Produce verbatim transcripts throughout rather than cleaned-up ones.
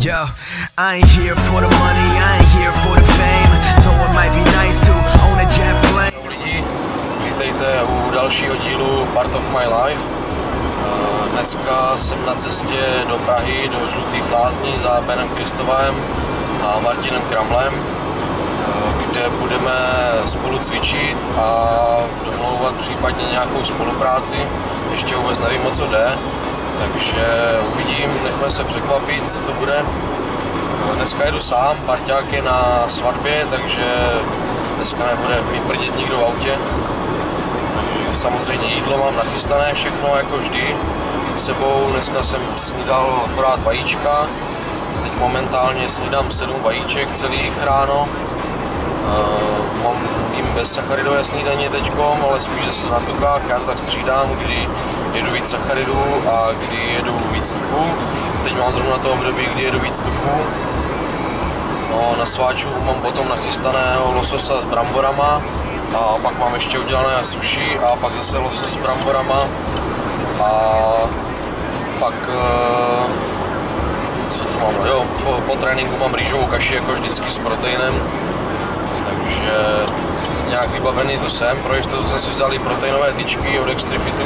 Yo, I ain't here for the money, I ain't here for the fame. Though it might be nice to own a jet plane. Čau lidi, vítejte u dalšího dílu Part of My Life. Dneska jsem na cestě do Prahy, do Žlutých Lázní za Benem Kristovaem a Martinem Kramlem, kde budeme spolu cvičit a domlouvat případně nějakou spolupráci. Ještě vůbec nevím, o co jde, takže uvidím, nechme se překvapit, co to bude. Dneska jedu sám, parťák je na svatbě, takže dneska nebude mi prdět nikdo v autě. Takže samozřejmě jídlo mám nachystané, všechno jako vždy sebou. Dneska jsem snídal akorát vajíčka, teď momentálně snídám sedm vajíček celých ráno. Uh, mám tím bezsacharidové snídaně teďkom, ale spíš zase na tukách, já to tak střídám, kdy jedu víc sacharidů a kdy jedu víc tuků. Teď mám zrovna to období, kdy jedu víc tuků. No, na sváču mám potom nachystaného lososa s bramborama a pak mám ještě udělané sushi a pak zase losos s bramborama a pak uh, co tu mám, jo, po, po tréninku mám rýžovou kaši jako vždycky s proteinem. Takže nějak vybavený to jsem, pro jistotu jsem si vzal i proteinové tyčky od Extrifitu.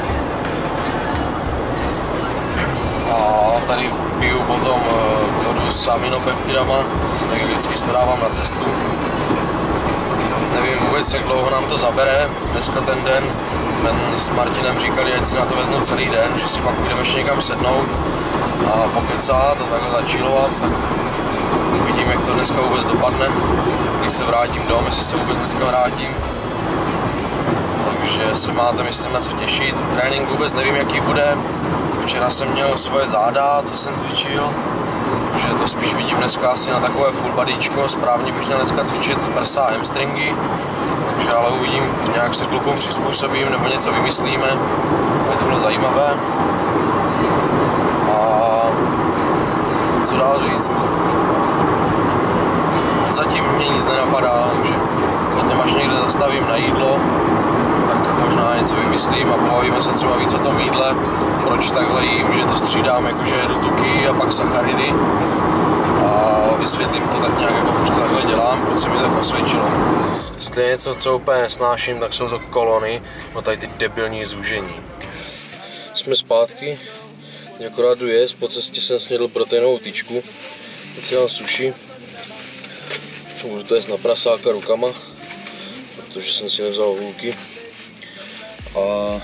A tady piju potom vodu s aminopeptidama, tak vždycky to dávám na cestu. Nevím vůbec, jak dlouho nám to zabere, dneska ten den. Men s Martinem říkali, ať si na to veznu celý den, že si pak půjdeme ještě někam sednout a pokecat a takhle začilovat, tak uvidím, jak to dneska vůbec dopadne, když se vrátím dom, jestli se vůbec dneska vrátím. Takže se máte, myslím, na co těšit. Trénink vůbec nevím, jaký bude. Včera jsem měl svoje záda, co jsem cvičil, takže to spíš vidím dneska asi na takové full bodyčko. Správně bych měl dneska cvičit prsa a hamstringy, takže ale uvidím, nějak se klukům přizpůsobím nebo něco vymyslíme, aby to bylo zajímavé. A co dál říct? Zatím mě nic nenapadá, takže potom až někde zastavím na jídlo, tak možná něco vymyslím a pobavíme se třeba víc o tom jídle, proč takhle jím, že to střídám, jakože jedu tuky a pak sacharidy a vysvětlím to tak nějak, jako proč to takhle dělám, proč se mi to tak osvědčilo. Jestli je něco, co úplně nesnáším, tak jsou to kolony, no tady ty debilní zúžení. Jsme zpátky, akorát jdu jíst, po cestě jsem snědl proteinovou tyčku, teď si dám sushi. Můžu to jíst na prasáka rukama, protože jsem si nevzal hůlky. A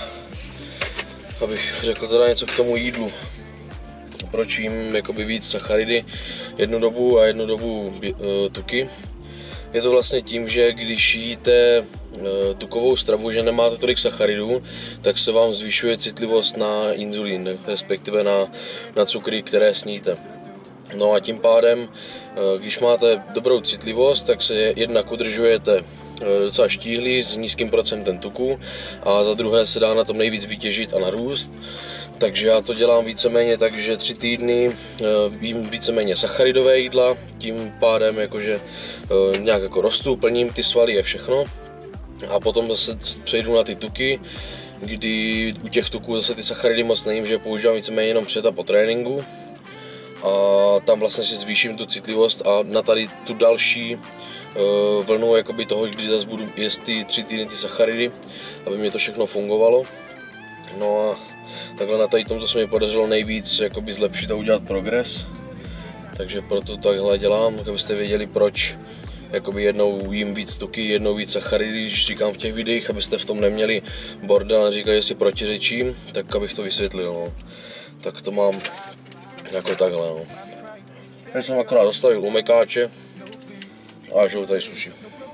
abych řekl teda něco k tomu jídlu. Proč jím jakoby víc sacharidy jednu dobu a jednu dobu uh, tuky. Je to vlastně tím, že když jíte uh, tukovou stravu, že nemáte tolik sacharidů, tak se vám zvyšuje citlivost na inzulín, respektive na, na cukry, které sníte. No a tím pádem, když máte dobrou citlivost, tak se jednak udržujete docela štíhlí s nízkým procentem tuku a za druhé se dá na tom nejvíc vytěžit a narůst. Takže já to dělám víceméně tak, že tři týdny jím víceméně sacharidové jídla, tím pádem jakože nějak jako rostu, plním ty svaly a všechno. A potom zase přejdu na ty tuky, kdy u těch tuků zase ty sacharidy moc nejím, že používám víceméně jenom před a po tréninku. A tam vlastně si zvýším tu citlivost a na tady tu další uh, vlnu jakoby toho, kdy zase budu jíst ty tři týdny ty sacharidy, aby mě to všechno fungovalo. No a takhle na tady tomto se mi podařilo nejvíc jakoby zlepšit a udělat progres. Takže proto takhle dělám, abyste věděli, proč jakoby jednou jím víc tuky, jednou víc sacharidy, když říkám v těch videích, abyste v tom neměli bordel a neříkali, že si protiřečím, tak abych to vysvětlil. No. Tak to mám jako takhle, no. Teď jsem akorát dostavil umekáče a žiju tady sushi.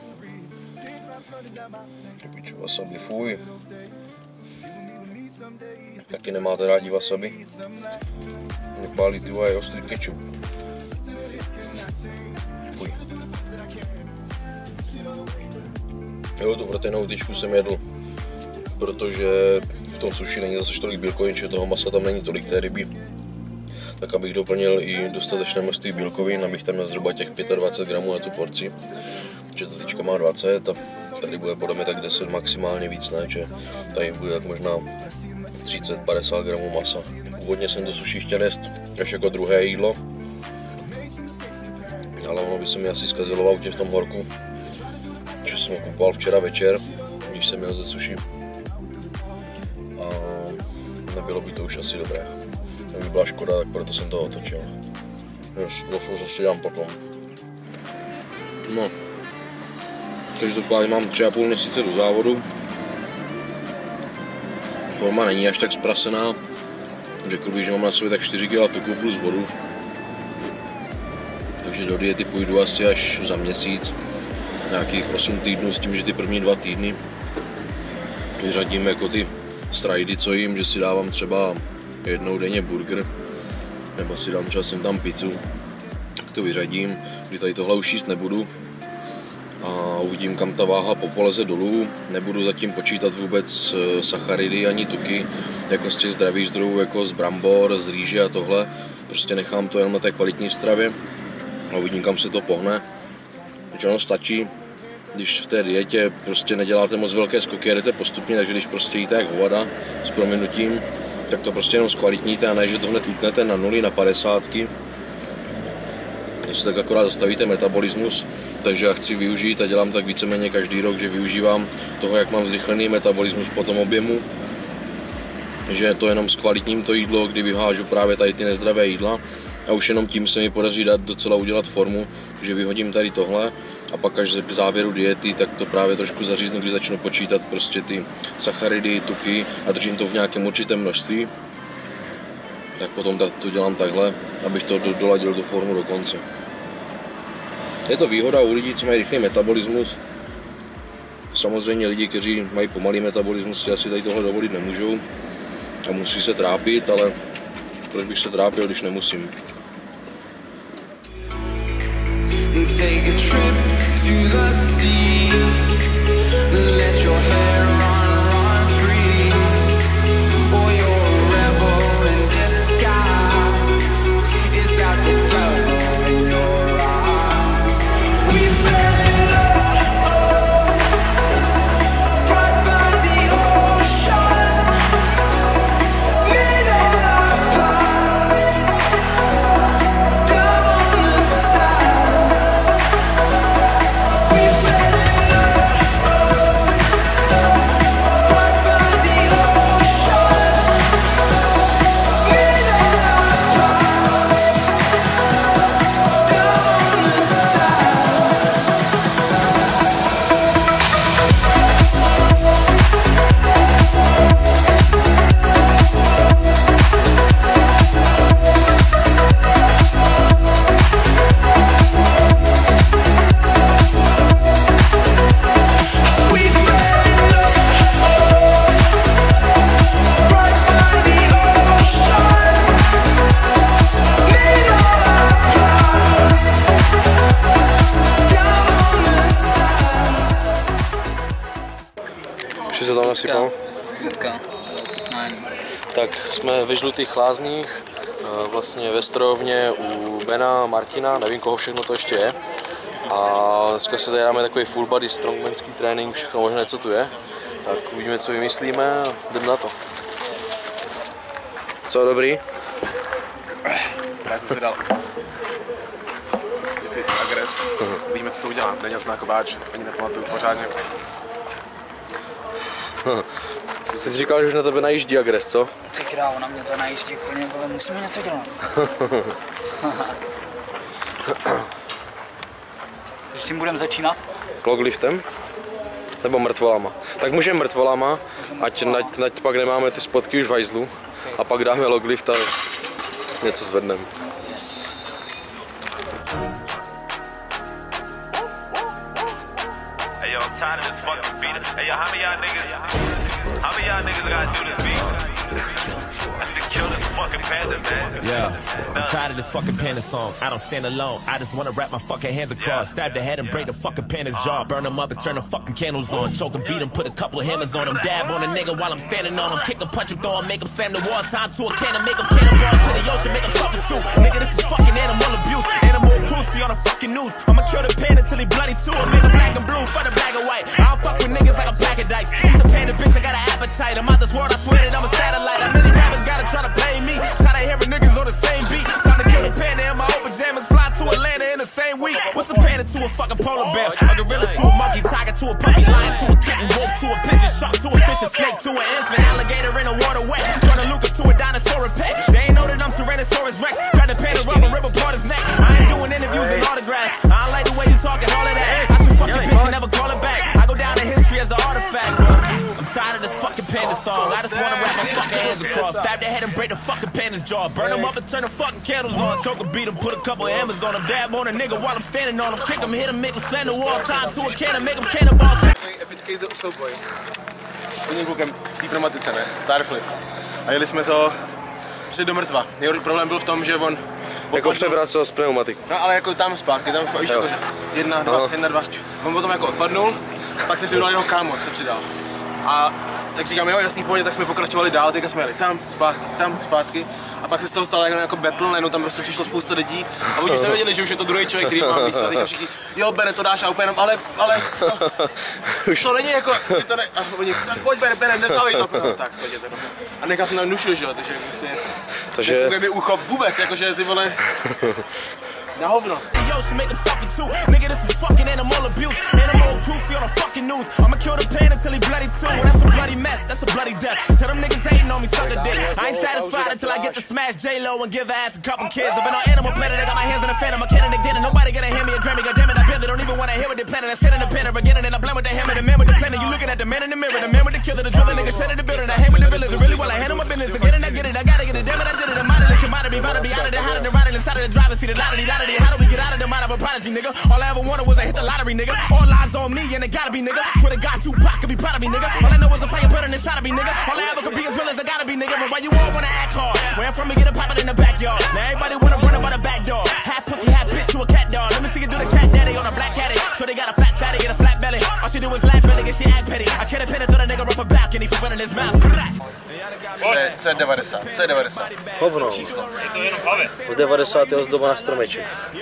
Piče, wasabi, fuj. Taky nemáte rádi wasabi? Mě pálí ty vole ostrý kečup. Fuj. Jo, tu proteinovou tyčku jsem jedl, protože v tom sushi není zase tolik bílkovin, že toho masa tam není tolik té ryby. Tak abych doplnil i dostatečné množství bílkovin, abych tam měl zhruba těch dvacet pět gramů na tu porci. Že ta tyčka má dvacet a tady bude podle mě tak deset maximálně víc, ne, že tady bude tak možná třicet padesát gramů masa. Původně jsem to sushi chtěl jíst až jako druhé jídlo, ale ono by se mi asi zkazilo v autě v tom horku, že jsem ho kupoval včera večer, když jsem jel ze suši. A nebylo by to už asi dobré. To by byla škoda, tak proto jsem to otočil. Zase si dám potom. No, každopádně mám tři a půl měsíce do závodu. Forma není až tak zprasená. Řekl bych, že mám na sobě tak čtyři kila tuku plus vodu. Takže do diety půjdu asi až za měsíc. Nějakých osm týdnů s tím, že ty první dva týdny vyřadím jako ty strajdy, co jím, že si dávám třeba jednou denně burger, nebo si dám třeba sem tam pizzu, tak to vyřadím, kdy tady tohle už jíst nebudu a uvidím, kam ta váha popoleze dolů. Nebudu zatím počítat vůbec sacharidy ani tuky, jako z těch zdravých zdrojů, jako z brambor, z rýže a tohle, prostě nechám to jenom na té kvalitní stravě a uvidím, kam se to pohne. Takže ono stačí, když v té dietě prostě neděláte moc velké skoky, jedete postupně, takže když prostě jíte jak hovada s prominutím, tak to prostě jenom zkvalitníte a ne, že to hned utnete na nuly, na padesátky. Když tak akorát zastavíte metabolismus, takže já chci využít a dělám tak víceméně každý rok, že využívám toho, jak mám zrychlený metabolismus po tom objemu, že to jenom zkvalitním to jídlo, kdy vyhážu právě tady ty nezdravé jídla a už jenom tím se mi podaří dát docela udělat formu, že vyhodím tady tohle a pak až k závěru diety, tak to právě trošku zaříznu, kdy začnu počítat prostě ty sacharidy, tuky a držím to v nějakém určitém množství, tak potom to dělám takhle, abych to doladil do formu do konce. Je to výhoda u lidí, co mají rychlý metabolismus. Samozřejmě lidi, kteří mají pomalý metabolismus, si asi tady tohle dovolit nemůžou a musí se trápit, ale proč bych se trápil, když nemusím? Take a trip to the sea. Let your hair run, run free. Or you're a rebel in disguise. Is that the devil in your eyes? We fell in love right by the ocean. Made all our plans down on the sand. We fell in love right by the ocean. Made all our plans down on the sand. We fell in love right by the ocean. Made all our plans down on the sand. Už se tam nasypal? Tak jsme ve Žlutých lázních, vlastně ve strojovně u Bena, Martina, nevím koho všechno to ještě je. A dneska se tady dáme takový full body strongmanský trénink, všechno možné, co tu je. Tak uvidíme, co vymyslíme a jdeme na to. Co dobrý? Já jsem si dal Stiffit, agres, víme, co to udělá, není jasná jako báč, ani nepamatuju pořádně. Ty jsi říkal, že už na tebe najíždí agres, co? Ty krávo, na mě to najíždí úplně, ale musíme něco dělat. S čím budeme začínat? Logliftem? Nebo mrtvolama? Tak můžeme mrtvolama, ať, ať, ať pak nemáme ty spotky už v hajzlu. A pak dáme loglift a něco zvedneme. Yes. Hey yo, I'm tired of this fucking beat. Hey yo, how many y'all niggas? How many y'all niggas gotta do this beat? I need to kill this fucking panda, man. Yeah, I'm tired of this fucking panda song. I don't stand alone. I just wanna wrap my fucking hands across, stab the head and break the fucking panda's jaw, burn them up and turn the fucking candles on, choke and beat him, put a couple of hammers on him, dab on a nigga while I'm standing on him, kick him, punch him, throw him, make him slam the wall, time to a cannon, make him cannonballs to the ocean, make him suffer too. Nigga, this is fucking animal abuse, animal cruelty on the fucking news. I'ma kill the panda till he bloody too, and make him black and blue for the black and white. I don't fuck with niggas like a pack of dice. Eat the panda, bitch, I got an appetite. I'm out this world, I swear that I'm a satellite. How many rappers gotta try to play me? Tired of hearing niggas on the same beat. Time to kill the panda in my old pajamas, fly to Atlanta in the same week. a fucking polar bear, a gorilla to a monkey, tiger to a puppy, lion to a kitten, wolf to a pigeon, shark to a fish, a snake to an infant, alligator in a waterway, Jordan Lucas to a dinosaur pet. They ain't know that I'm Tyrannosaurus Rex, trying to paint a rubber, rip apart his neck. I ain't doing interviews and autographs. I don't like the way you talking, all of that. I should fuck your bitch and never call it back. I go down in history as an artifact, bro. I'm tired of this fucking panda song. I just wanna wrap my fucking hands across, stab their head and break the fucking panda's jaw, burn them up and turn the fucking candles on, choke and beat them, put a couple of hammers on them, dab on a nigga while I'm standing on them, kick him, hit him, make him slam the wall, time to a cannon, make him cannonball. Epický souboj. Prvním klukem v té pneumatice, ne? Tire flip. A jeli jsme to prostě do mrtva. Nejhorší problém byl v tom, že on... Jako převracel z pneumatiky. No ale jako tam zpátky, tam už jako, že jedna, dva, no. jedna, dva. On potom jako odpadnul, pak jsem si přidal jeho kámo, se přidal. A tak říkám, jo, jasný pohodě, tak jsme pokračovali dál, teďka jsme jeli tam, zpátky, tam, zpátky. A pak se z toho stalo jako, jako battle, najednou tam prostě přišlo spousta lidí a oni se věděli, že už je to druhý člověk, který má místo, a teďka všichni, jo, Bene, to dáš a úplně jenom, ale, ale, no, to není jako, to ne, a oni, tak pojď Bene, Bene, nezdávej to, no, tak, to je to dobře. A nechal jsem tam nušil, že jo, takže prostě, takže nefunguje mi ucho vůbec, jakože ty vole, na hovno. Yo, she make them suffer too. Nigga, this is fucking animal abuse. Animal cruelty on the fucking news. I'ma kill the pain until he bloody too. That's a bloody mess, that's a bloody death. Tell them niggas hating on me, suck a dick. I ain't satisfied until I get to smash J-Lo and give her ass a couple kids. I've been on Animal Planet, I got my hands in the fan, I'm a cannon again, and nobody gonna hand me a Grammy. God damn it, I barely don't even wanna hear what they're planning. I sit in the pen again, and then I blame with the hammer, the man with the planet. You looking at the man in the mirror, the man with the killer, the driller, nigga shut in the building. I hang with the villains, and really well I handle my business. Again and I get it, I gotta get it, damn it, I did it. I'm out of this commodity, about to be out of the how to ride inside of the driver's seat, the lottery, lottery. How do we get out of the mind of a prodigy, nigga? All I ever wanted was to hit the lottery, nigga. All eyes on me, and it gotta be, nigga. Swear to God, Tupac could be proud of me, nigga. All I know is a fire burning inside of me, nigga. All I ever could be as real as I gotta be, nigga. But why you all wanna act hard? Where I'm from, we get a pop it in the backyard. Now everybody wanna run about the back door. Half pussy, half bitch, you a cat dog. Let me see you do the cat daddy on a black caddy. So they got a fat fatty and a flat belly. All she do is laugh, really, get she act petty. I can't pin it to the nigga off a balcony for running his mouth. C devadesát, C devadesát. Hovno. Z devadesát je ozdoba na stromeček.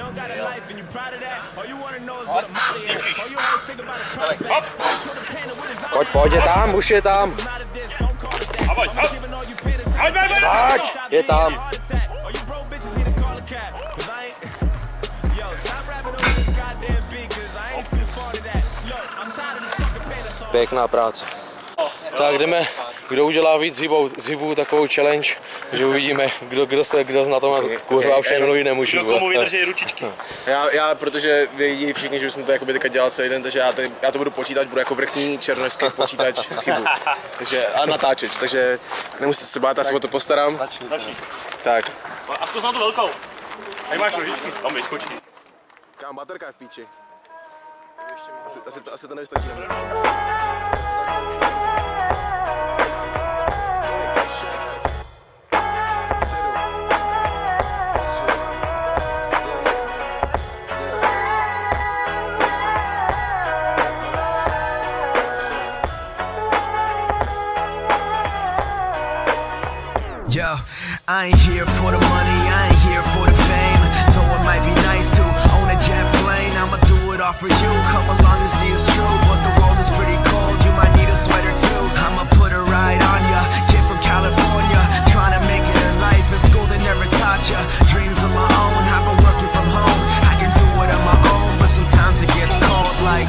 Pojď, pojď, je tam, už je tam. Pojď, je tam. Pěkná práce. Tak jdeme, kdo udělá víc hybou, z hybů takovou challenge, že uvidíme, kdo, kdo se, kdo na tom kurva už mluvit nemůžu. Kdo komu vydrží ručičky. Já, já, protože vědí všichni, že už jsem to jakoby teďka dělal celý den, takže já, tady, já to budu počítat, budu jako vrchní černošský počítač z chybu. Takže, a natáčeč, takže nemusíte se bát, já se o to postarám. Začni. Tak. A zkus na tu velkou. Tady máš nožičky, tam vyskočí. Kam baterka je v píči. Asi, asi, to, asi to nevystačí. Yo, I ain't here for the money, I ain't here for the fame. Though it might be nice to own a jet plane, I'ma do it all for you. Come along and see it's true, but the world is pretty cold. You might need a sweater too. I'ma put a ride on ya. Kid from California, trying to make it in life. In school they never taught ya. Dreams of my own, I've been working from home. I can do it on my own, but sometimes it gets cold like.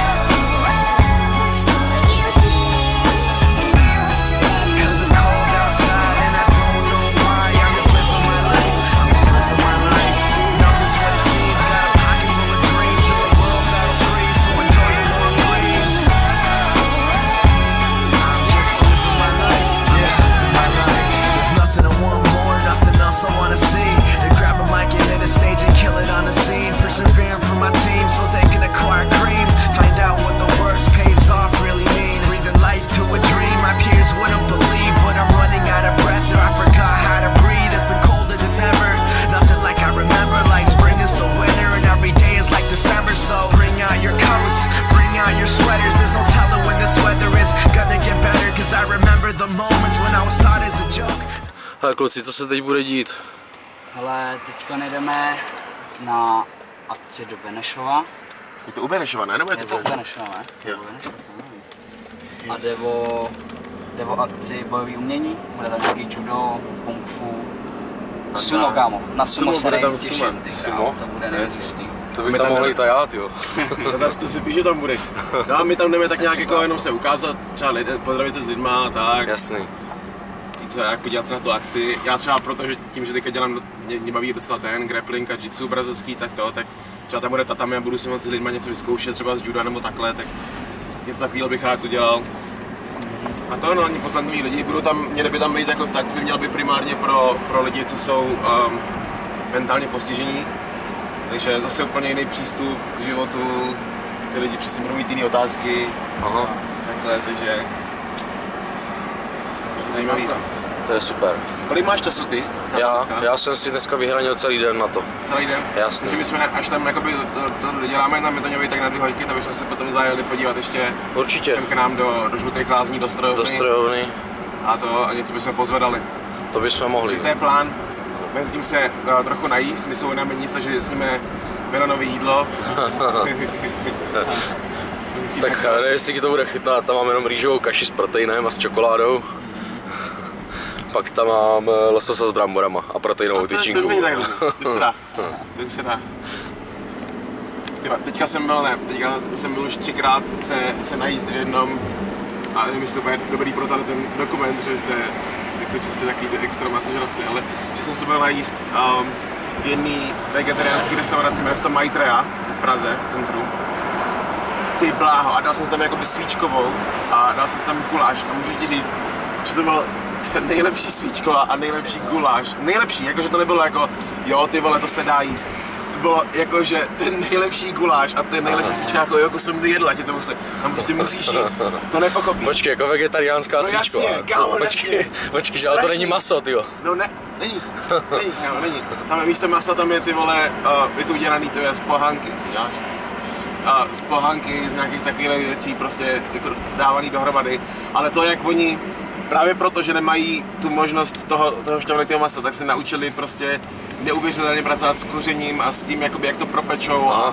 Ale kluci, co se teď bude dít? Hele, teďka nejdeme na akci do Benešova. Je to u Benešova, ne? Nebo je to, je to u Benešova, ne? Jo. A jde o, jde o akci bojový umění, bude tam nějaký judo, kung fu, sumo, kámo. Na sumo se nejvíc těším, ty kámo, to bude nejvíc. To bych tam mohl jít a já, jo. No to si píš, že tam budeš. No a my tam jdeme tak nějak jako jenom se ukázat, třeba lidi, pozdravit se s lidma a tak. Jasný. Co, jak podívat se na tu akci. Já třeba protože tím, že teďka dělám, mě, mě baví docela ten grappling a jitsu brazilský, tak to, tak třeba tam bude tatami a budu si moct s lidma něco vyzkoušet, třeba z juda nebo takhle, tak něco takového bych rád udělal. A to no, oni poslední lidi, budou tam, měli by tam být jako tak, by měl by primárně pro, pro lidi, co jsou um, mentálně postižení. Takže zase úplně jiný přístup k životu, ty lidi přesně budou mít jiné otázky. Aha. Takhle, takže je to zajímavý. To je super. Kolik máš času ty? Já, já jsem si dneska vyhranil celý den na to. Celý den? Jasný. Takže my jsme, až tam jakoby to, to doděláme na Metoňovi, tak na dvě hodinky, tak bychom se potom zajeli podívat ještě Určitě. sem k nám do, do Žlutých lázní, do strojovny. Do strojovny. A to a něco bychom pozvedali. To bychom mohli. Takže to je plán. Mezitím se uh, trochu najíst, my jsou na nic, takže sníme melonový jídlo. Tak nevím, jestli to bude chytnat, tam mám jenom rýžovou kaši s proteinem a s čokoládou. Pak tam mám lososa s bramborama a proteinovou tyčinku. To není tak různý, to se dá, to se dá. Tyba, teďka jsem byl, ne, teďka jsem byl už třikrát se, se najíst v jednom a nevím, jestli to bude dobrý pro tady ten dokument, že jste jako čistě takový ty extra masožravci, ale že jsem se byl najíst um, v jedný vegetariánský restauraci, jmenuje se to Maitreya v Praze, v centru. Ty bláho, a dal jsem si tam jakoby svíčkovou a dal jsem si tam guláš a můžu ti říct, že to byl ten nejlepší svíčková a nejlepší guláš. Nejlepší, jakože to nebylo jako, jo ty vole, to se dá jíst. To bylo jako, že ten nejlepší guláš a ten nejlepší svíčka, jako, jako jsem kdy jedla, tě to musí, tam prostě musíš jít, to nepochopíš. Počkej, jako vegetariánská no svíčková. Jasně, kámo, počkej, jasně. počkej, ale to není maso, tyjo. No ne, není, není, kámo, není. Tam je místo masa, tam je ty vole, uh, je to udělaný, to je z pohánky, co děláš? A z pohánky, z nějakých takových věcí prostě jako dávaný dohromady, ale to jak oni právě proto, že nemají tu možnost toho, toho šťavnatého masa, tak se naučili prostě neuvěřitelně pracovat s kořením a s tím, jakoby, jak to propečou a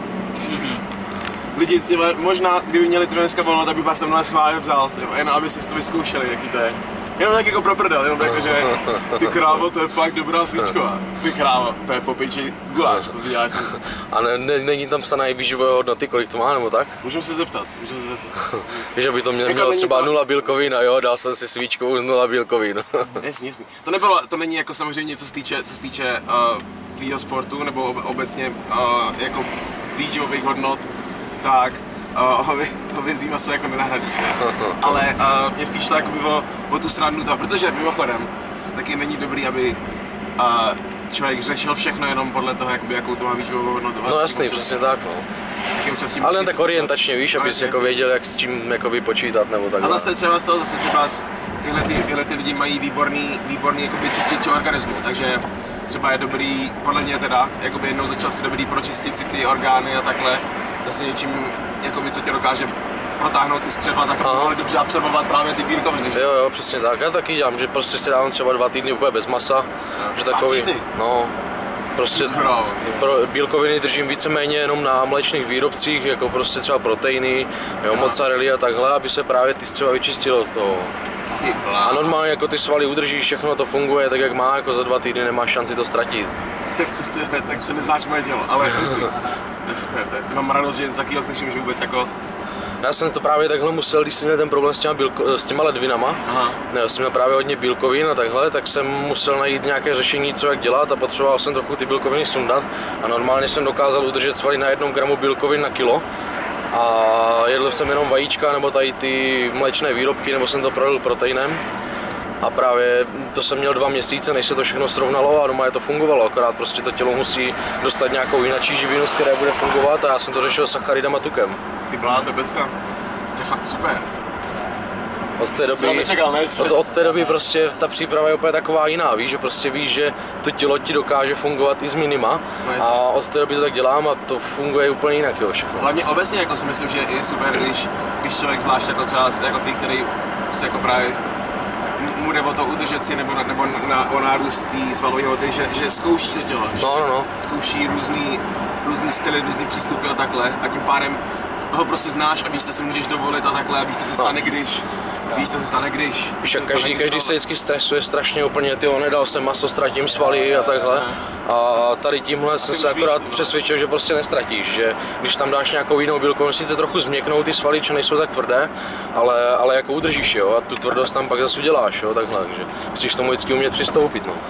lidi, tyhle, možná kdyby měli tyhle dneska volno, tak by vás tam schválně vzal, tyhle, jenom abyste si to vyzkoušeli, jaký to je. Jenom tak jako pro prdel, jenom jako, že ty krávo, to je fakt dobrá svíčková. Ty krávo, to je po piči guláš, to si děláš tam. A ne, ne, není tam psané výživové hodnoty, kolik to má, nebo tak? Můžeme se zeptat, můžeme se zeptat. Víš, aby to mělo Jako třeba to... nula bílkovin a jo, dal jsem si svíčkovou z nula bílkovin. Jasně, jasně. To nebylo, to není jako samozřejmě, co se týče, co se týče uh, tvýho sportu, nebo obecně uh, jako výživových hodnot, tak Uh, hově, hovězí maso jako nenahradíš, ne? Ale uh, mě spíš šlo jakoby o, o tu srandu toho, protože mimochodem taky není dobrý, aby uh, člověk řešil všechno jenom podle toho, jakoby, jakou to má výživovou hodnotu. No jasný, přesně tak, no. Ale jen tak orientačně, víš, abys jako věděl, jak s čím jakoby počítat nebo tak. A zase třeba z toho, zase třeba z, tyhle, ty, tyhle ty lidi mají výborný, výborný jakoby čistič organismu, takže třeba je dobrý, podle mě teda, jakoby jednou za čas je dobrý pročistit si ty orgány a takhle, zase něčím, jakoby, co tě dokáže protáhnout ty střeva, tak aby dobře absorbovat právě ty bílkoviny. Jo, jo, přesně tak, já taky dělám, že prostě si dávám třeba dva týdny úplně bez masa, no. Že takový, no, prostě pro bílkoviny držím víceméně jenom na mléčných výrobcích, jako prostě třeba proteiny, jo, mozzarella a takhle, aby se právě ty střeva vyčistilo toho. A normálně jako ty svaly udržíš, všechno to funguje tak jak má, jako za dva týdny nemáš šanci to ztratit. Tak to neznáš moje tělo, ale myslím, to je super, to je, mám radost, že takového slyším, že vůbec jako... Já jsem to právě takhle musel, když jsem měl ten problém s těma, bílko, s těma ledvinama, Aha. Já jsem měl právě hodně bílkovin a takhle, tak jsem musel najít nějaké řešení, co jak dělat a potřeboval jsem trochu ty bílkoviny sundat a normálně jsem dokázal udržet svaly na jednom gramu bílkovin na kilo. A jedl jsem jenom vajíčka nebo tady ty mléčné výrobky, nebo jsem to prolil proteinem. A právě to jsem měl dva měsíce, než se to všechno srovnalo a doma je to fungovalo, akorát prostě to tělo musí dostat nějakou jináčí živinu, z které bude fungovat a já jsem to řešil sacharidem a tukem. Ty blá, to je bezka. To je fakt super. Od té doby, nečekal, ne? od, od té doby prostě ta příprava je úplně taková jiná, víš, že prostě víš, že to tělo ti dokáže fungovat i z minima no, a od té doby to tak dělám a to funguje úplně jinak, jo, všechno. Hlavně obecně jako si myslím, že je super, když, když člověk zvlášť jako třeba jako ty, který prostě jako právě mu jde o to udržet si nebo, na, nebo na, o nárůst té svalové hmoty, že, že zkouší to tělo, že no, no, no. zkouší různý, různý styly, různý přístupy a takhle a tím pádem ho prostě znáš a víš, co si můžeš dovolit a takhle a víš, co se stane, když Víš, co se stane, když... Víš, jak každý, každý se vždycky stresuje strašně úplně, tyjo, nedal jsem maso, ztratím svaly a takhle. A tady tímhle jsem se akorát přesvědčil, že prostě nestratíš, že když tam dáš nějakou jinou bílkovinu, sice trochu změknou ty svaly, čo nejsou tak tvrdé, ale, ale jako udržíš, jo, a tu tvrdost tam pak zase uděláš, jo, takhle, takže musíš tomu vždycky umět přistoupit, no.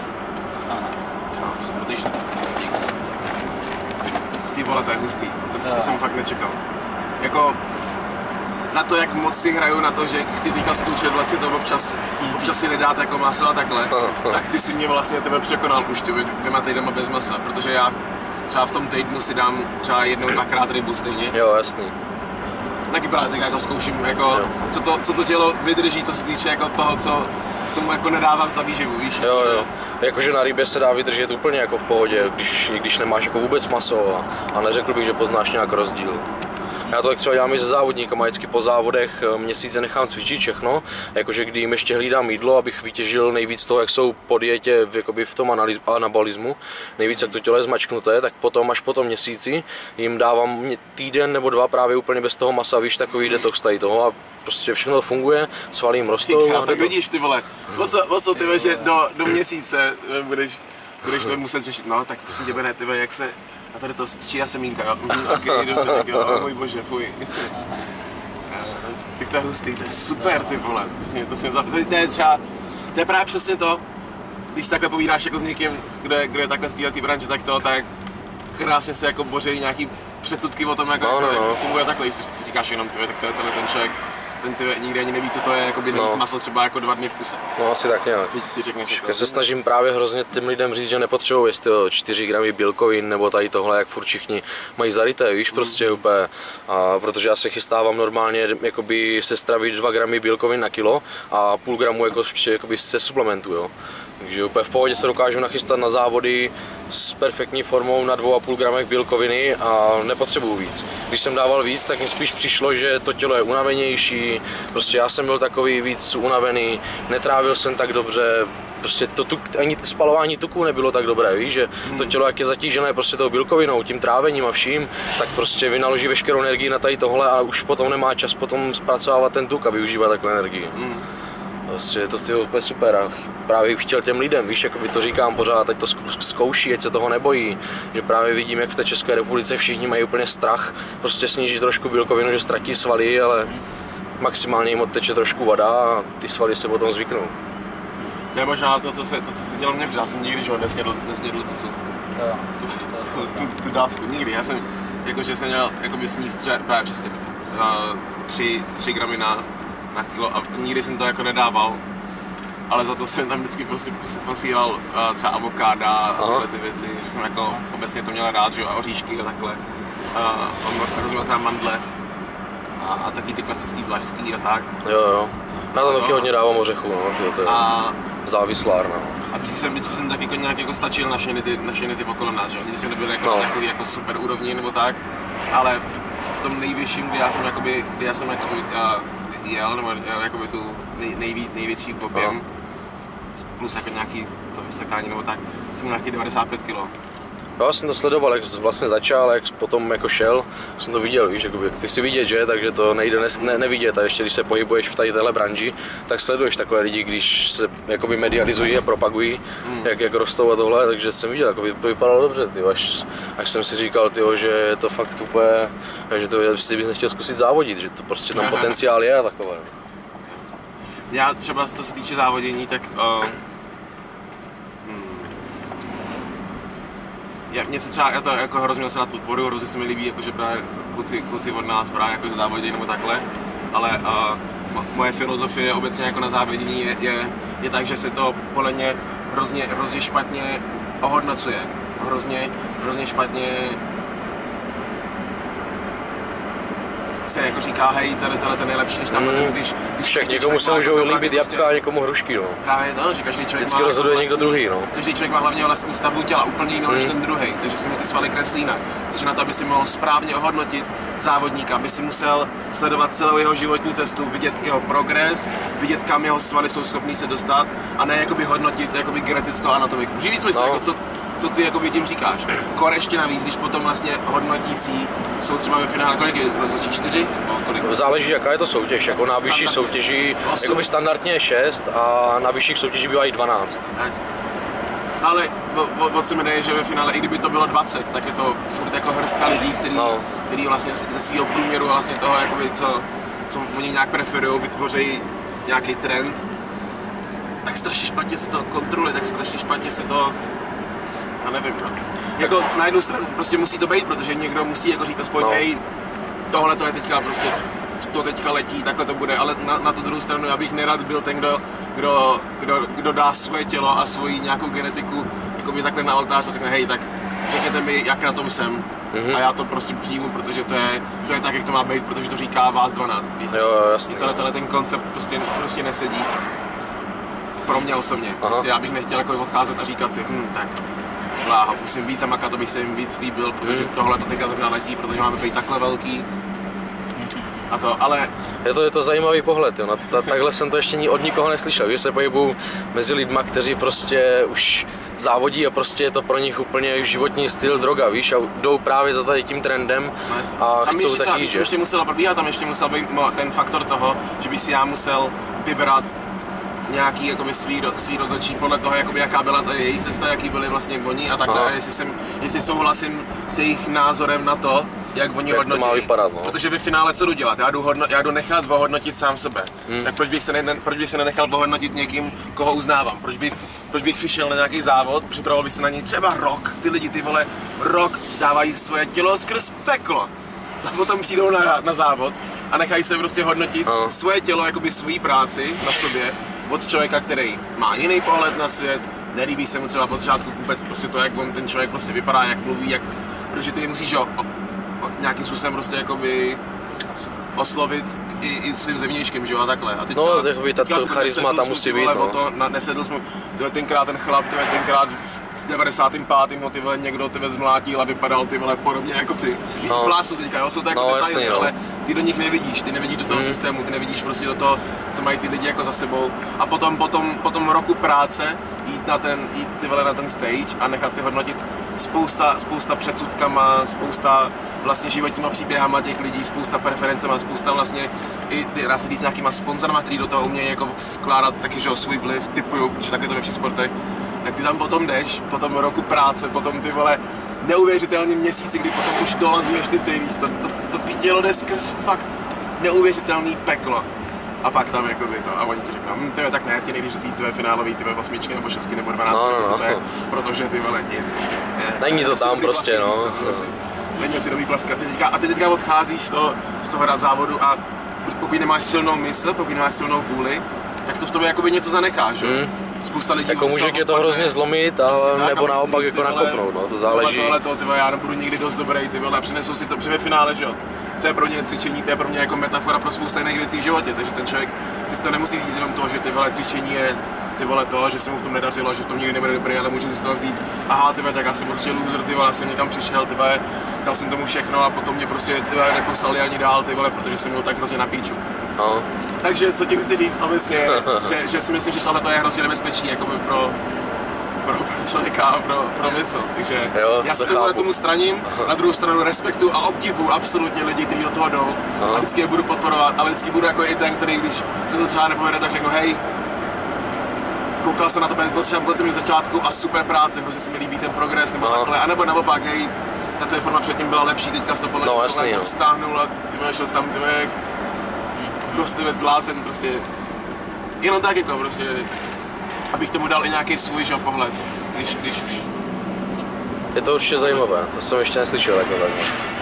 Ty vole, to je hustý, to, to jsem fakt nečekal. Jako, na to, jak moc si hraju, na to, že chci teďka zkoušet vlastně to občas, občas si nedát jako maso a takhle, tak ty si mě vlastně tebe překonal už dvěma týdnama bez masa, protože já třeba v tom týdnu si dám třeba jednou, dvakrát rybu stejně. Jo, jasný. Taky právě tak jako zkouším, jako, co, to, co to tělo vydrží, co se týče jako toho, co, co mu jako nedávám za výživu, víš? Jo, jo. Jakože na rybě se dá vydržet úplně jako v pohodě, když, když nemáš jako vůbec maso a, a neřekl bych, že poznáš nějak rozdíl. Já to tak třeba dělám i se závodníkama, vždycky po závodech měsíce nechám cvičit všechno, jakože kdy jim ještě hlídám jídlo, abych vytěžil nejvíc toho, jak jsou po dietě v, v tom anabolismu, nejvíc jak to tělo je zmačknuté, tak potom až po tom měsíci jim dávám týden nebo dva právě úplně bez toho masa, víš, takový detox tady toho a prostě všechno to funguje, svaly jim rostou. Ty, tak to... vidíš ty vole, o co, o co ty ve, že do, do měsíce budeš, budeš to muset řešit, no tak prosím tě Bene, ty ve, jak se... A tady to číha semínka, jo? Mm, ok, dobře, tak jo, oh, můj bože, fuj. Ty to je hustý, to je super, ty vole, to, jsi, to, jsi, to, to je třeba, to je právě přesně to, když takhle povídáš jako s někým, kdo je, kdo je takhle z této branže, tak to, tak krásně se jako boří nějaký předsudky o tom, jako, no, jak, to, no, jak to no. funguje takhle, když si říkáš jenom, tyve, tak to je tenhle ten člověk, ten ty nikdy ani neví, co to je, jako by nejíst no. maso třeba jako dva dny v kuse. No asi tak nějak. Ty, ty řekneš, Já se snažím právě hrozně těm lidem říct, že nepotřebují jestli čtyři gramy bílkovin nebo tady tohle, jak furt všichni mají zaryté, víš, prostě mm. úplně. A protože já se chystávám normálně jakoby se stravit dva gramy bílkovin na kilo a půl gramu jako, jakoby se suplementu, jo. Takže úplně v pohodě se dokážu nachystat na závody s perfektní formou na dvou a půl gramech bílkoviny a nepotřebuju víc. Když jsem dával víc, tak mi spíš přišlo, že to tělo je unavenější, prostě já jsem byl takový víc unavený, netrávil jsem tak dobře, prostě to tuk, ani spalování tuků nebylo tak dobré, víš, že to tělo, jak je zatížené prostě tou bílkovinou, tím trávením a vším, tak prostě vynaloží veškerou energii na tady tohle a už potom nemá čas potom zpracovávat ten tuk a využívat takovou energii. Mm. Prostě je to úplně super a právě bych chtěl těm lidem, víš, jakoby to říkám pořád, ať to zkouší, ať se toho nebojí, že právě vidím, jak v té České republice všichni mají úplně strach, prostě snížit trošku bílkovinu, že ztratí svaly, ale maximálně jim odteče trošku voda a ty svaly se potom zvyknou. To je možná to, co se, to, co se dělo mě, protože já jsem nikdy, že ho nesnědl, nesnědl tu, tu, tu, tu, tu, tu dávku, nikdy, já jsem, jakože jsem měl, jakoby sníst třeba, právě přesně, uh, tři, tři gramy na na kilo a nikdy jsem to jako nedával, ale za to jsem tam vždycky prostě posílal uh, třeba avokáda a tyhle ty věci, že jsem jako obecně to měl rád, že a oříšky a takhle. Uh, rozuměl jsem mandle a, a taky ty klasický vlašský a tak. Jo jo, já tam taky hodně dávám ořechů, no, tyjo, to je a, závislárna. A vždycky jsem, vždycky jsem taky nějak jako stačil na všechny ty, na všechny ty okolo nás, že nikdy jsme nebyli jako no. na takový jako super úrovni nebo tak, ale v tom nejvyšším, kdy já jsem jakoby, kdy já jsem jakoby, uh, jel, nebo jakoby tu nej, nejví, největší objem, no. plus jako nějaký to vysekání nebo tak, jsem nějaký devadesát pět kilo. Já jsem to sledoval, jak vlastně začal, jak potom jako šel, jsem to viděl, víš, jakoby, ty si vidět, že, takže to nejde ne, ne, nevidět a ještě když se pohybuješ v tady téhle branži, tak sleduješ takové lidi, když se jakoby medializují a propagují, mm. jak, jak rostou a tohle, takže jsem viděl, jakoby, to vypadalo dobře, tyjo, až, až jsem si říkal, tyjo, že je to fakt úplně, že to si bys nechtěl zkusit závodit, že to prostě tam potenciál je a takové. Já třeba, co se týče závodění, tak uh... Já, mě se třeba, já to jako hrozně se na podporu, hrozně se mi líbí, jakože právě kluci, kluci od nás právě jakože závodí nebo takhle, ale uh, moje filozofie obecně jako na závodění je, je, je tak, že se to podle mě hrozně, hrozně špatně ohodnocuje, hrozně, hrozně špatně se jako říká, hej, tady tohle ten nejlepší než tam, mm. když, když však někomu se můžou líbit jabka a někomu hrušky, no. Právě to, že každý člověk vždycky má rozhoduje vlastní, někdo druhý, no. Každý člověk má hlavně vlastní stavbu těla úplně jinou mm. než ten druhý, takže si mu ty svaly kreslí jinak. Takže na to, aby si mohl správně ohodnotit závodníka, aby si musel sledovat celou jeho životní cestu, vidět jeho progres, vidět, kam jeho svaly jsou schopný se dostat a ne jakoby hodnotit jakoby genetickou anatomii. Živý smysl, no. jako co, co ty jakoby tím říkáš. Kor ještě navíc, když potom vlastně hodnotící jsou třeba ve finále, kolik je rozhodčí, čtyři? No, kolik? Záleží, jaká je to soutěž, jako na vyšší soutěži, jakoby standardně je šest a na vyšších soutěžích bývají dvanáct. Nice. Ale o co mi jde, že ve finále, i kdyby to bylo dvacet, tak je to furt jako hrstka lidí, který, no. který vlastně ze svého průměru vlastně toho, jakoby, co, co oni nějak preferují, vytvoří nějaký trend, tak strašně špatně se to kontroluje, tak strašně špatně se to, já nevím, no. Jako na jednu stranu prostě musí to být, protože někdo musí jako říct aspoň, no. hej, tohle to je teďka prostě, to teďka letí, takhle to bude, ale na, na tu druhou stranu já bych nerad byl ten, kdo, kdo, kdo, kdo dá svoje tělo a svoji nějakou genetiku jakoby takhle na oltář a řekne, hej, tak řekněte mi, jak na tom jsem. Mm-hmm. A já to prostě přijmu, protože to je, to je tak, jak to má být, protože to říká vás dvanáct. Víš? Jo, jasný. Tenhle, tenhle ten koncept prostě, prostě nesedí. Pro mě osobně. Prostě já bych nechtěl jako odcházet a říkat si, hm, tak vláho, musím víc zamakat, to bych se jim víc líbil, protože mm. tohle to teďka zrovna letí, protože máme být takhle velký. A to, ale... Je to, je to zajímavý pohled, jo. Ta, takhle jsem to ještě od nikoho neslyšel, že se pohybuju mezi lidma, kteří prostě už závodí a prostě je to pro nich úplně životní styl, droga, víš, a jdou právě za tady tím trendem a, a chcou ještě taky, že... ještě musela probíhat, tam ještě musel být ten faktor toho, že by si já musel vybrat nějaký jakoby svý, svý rozhodčí podle toho, jakoby, jaká byla ta jejich cesta, jaký byli vlastně oni a takhle, a jestli, jsem, jestli souhlasím s jejich názorem na to, jak oni jak hodnotí. To má vypadat, no. Protože ve finále co jdu dělat? Já jdu, hodno, já jdu nechat ohodnotit sám sebe. Hmm. Tak proč bych, se ne, proč bych se nenechal ohodnotit někým, koho uznávám? Proč bych, proč bych přišel na nějaký závod, připravoval bych se na něj třeba rok, ty lidi, ty vole, rok dávají svoje tělo skrz peklo. A potom přijdou na, na závod a nechají se prostě hodnotit no. svoje tělo, jakoby svoji práci na sobě od člověka, který má jiný pohled na svět, nelíbí se mu třeba od začátku vůbec prostě to, jak on ten člověk prostě vypadá, jak mluví, jak, protože ty musíš jo, o, o, nějakým způsobem prostě jakoby oslovit i, i svým zevnějškem, že jo, a takhle. A teďka, no, teďka ta charisma tam musí být, no. To, na, nesedl jsme, to je tenkrát ten chlap, to je tenkrát v devadesátém pátém ty vole, někdo tebe zmlátil a vypadal ty vole podobně jako ty. Víš, no. Plásu teďka, jo, jsou to jako no, detaily, jasný, ale ty do nich nevidíš, ty nevidíš do toho mm. systému, ty nevidíš prostě do toho, co mají ty lidi jako za sebou. A potom, potom, potom roku práce jít na ten, jít ty vole na ten stage a nechat si hodnotit spousta, spousta předsudkama, spousta vlastně životníma příběhama těch lidí, spousta preferencema, spousta vlastně i dá se říct nějakýma sponzorama, který do toho umějí jako vkládat taky, že svůj vliv, typuju, protože tak je to ve všech sportech. Tak ty tam potom jdeš, po tom roku práce, potom ty vole neuvěřitelný měsíci, kdy potom už dolazuješ ty ty víc, to, to, to tvý tělo jde skrz fakt neuvěřitelný peklo. A pak tam jakoby to, a oni ti řeknou, hm, to je tak ne, ty nejdeš ty tvé finálový, ty osmičky nebo šestky nebo dvanáctky, no, no, co to je, protože ty vole nic, prostě. Je, není to tam prostě, no. Neměl si nový plavky a ty teďka, a ty teďka odcházíš z toho, z toho závodu a pokud nemáš silnou mysl, pokud nemáš silnou vůli, tak to v tobě jakoby něco zanecháš, že? Mm. Spousta lidí jako může tě to hrozně zlomit, a, tak, nebo naopak jako nakopnout, no, to záleží. Tohle, tohle, to, tyhle, já nebudu nikdy dost dobrý, ty vole, přinesou si to při finále, že jo. Co je pro ně cvičení, to je pro mě jako metafora pro spousta jiných věcí v životě, takže ten člověk si to nemusí vzít jenom to, že ty vole cvičení je ty vole to, že se mu v tom nedařilo, že v tom nikdy nebude dobrý, ale může si z toho vzít, aha, ty vole, tak já jsem prostě loser, ty vole, já jsem někam přišel, ty vole, dal jsem tomu všechno a potom mě prostě ty vole, neposlali ani dál, ty vole, protože jsem byl tak hrozně na píču. No. Takže co ti chci říct obecně, že, že si myslím, že tohle je hrozně nebezpečný jako pro, pro, pro člověka a pro, pro mysl. Takže jo, já se tomu, tomu straním, na druhou stranu respektu a obdivu absolutně lidi, kteří do toho jdou. Aha. A vždycky je budu podporovat, ale vždycky budu jako i ten, který když se to třeba nepovede, tak řeknu hej, koukal jsem na to, byl jsem v začátku a super práce, protože se mi líbí ten progres nebo no. takhle, anebo naopak, hej, ta tvoje forma předtím byla lepší, teďka jsi to podle no, mě odstáhnul a ty šel jsi tam, ty dostivec blázen, prostě jenom tak jako prostě, abych tomu dal i nějaký svůj že, pohled, když, když už. Je to určitě zajímavé, to jsem ještě neslyšel jako takhle.